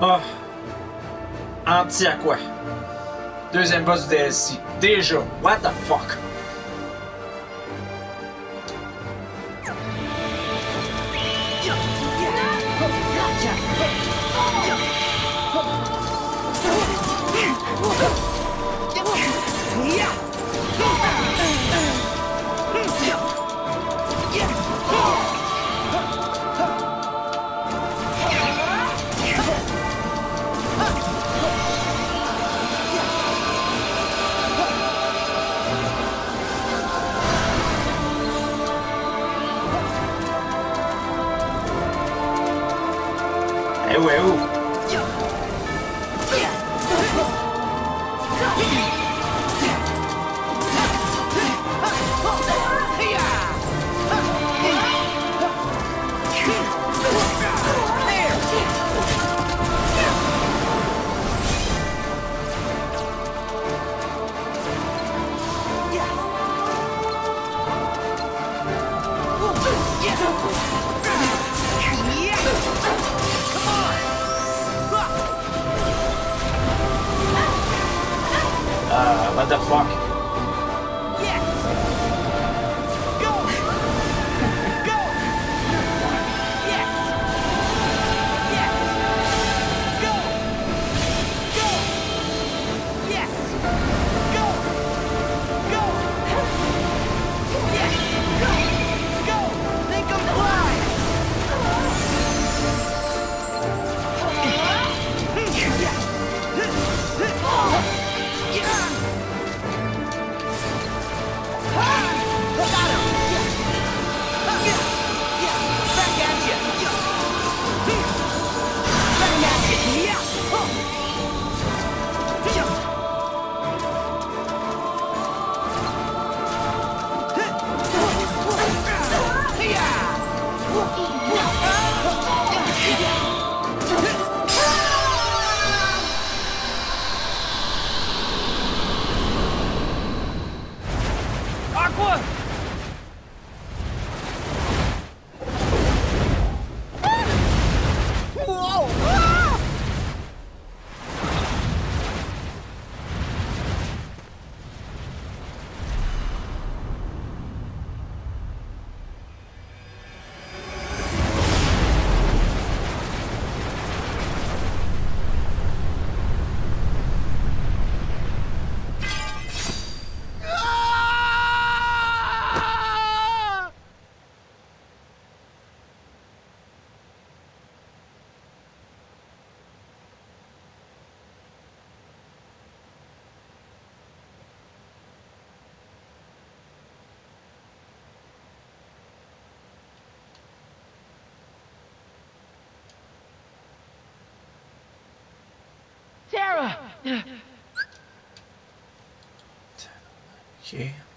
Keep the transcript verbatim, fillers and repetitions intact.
Ah, anti à quoi? Deuxième boss du D L C. Déjà, what the fuck? Eh ouais, oh! Uh, what the fuck? Yes! Go! Go! Yes! Yes! Go! Go! Yes! Go! Go! Yes! Go! Go! Make 'em fly! Aqua! Whoa! Ah! Terra! Okay.